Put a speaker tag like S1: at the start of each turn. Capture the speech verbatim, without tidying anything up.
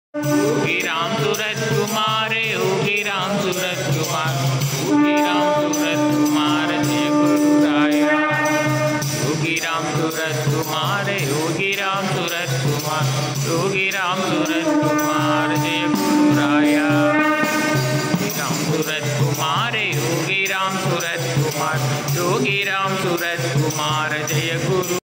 S1: Yogi Ram Surat Kumar, Yogi Ram Surat Kumar, Yogi Ram Surat Kumar Jai Guru Raya. Yogi Ram Surat Kumar, Yogi Ram Surat Kumar, Yogi Ram Surat Kumar Jai Guru Raya. Yogi Ram Surat Kumar, Yogi Ram Surat Kumar, Yogi Ram Surat Kumar Jai Guru.